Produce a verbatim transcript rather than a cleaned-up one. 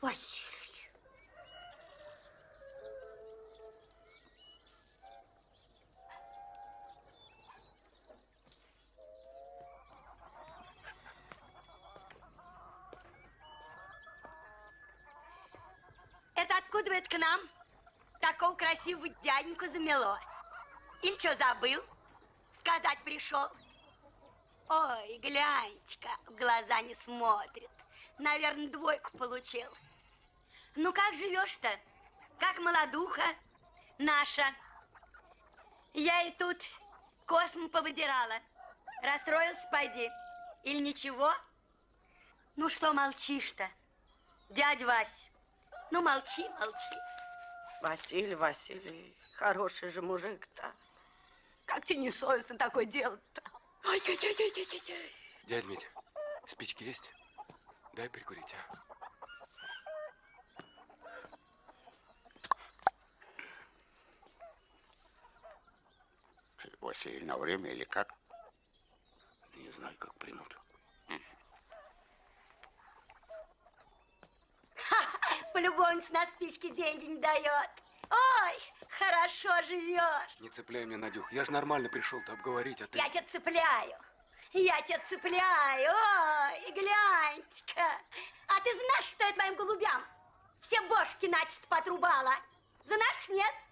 Василий. Это откуда вы это к нам? Такого красивого дяденьку замело. Или что, забыл? Сказать пришел. Ой, гляньте-ка, в глаза не смотрит. Наверное, двойку получил. Ну, как живешь-то? Как молодуха наша? Я и тут косму повыдирала. Расстроился, пойди. Или ничего? Ну, что молчишь-то, дядя Вась? Ну, молчи, молчи. Василий, Василий, хороший же мужик-то. Как тебе не совестно такое делать-то? Ай-яй-яй-яй-яй-яй. Дядь Митя, спички есть? Дай прикурить, а? Василий, на время или как? Не знаю, как примут. Полюбовница на спички деньги не дает. Ой, хорошо живешь. Не цепляй меня, Надюх. Я же нормально пришел-то обговорить, а ты... Я тебя цепляю. Я тебя цепляю. Ой, гляньте-ка. А ты знаешь, что я твоим голубям все бошки начисто потрубала? Знаешь, нет?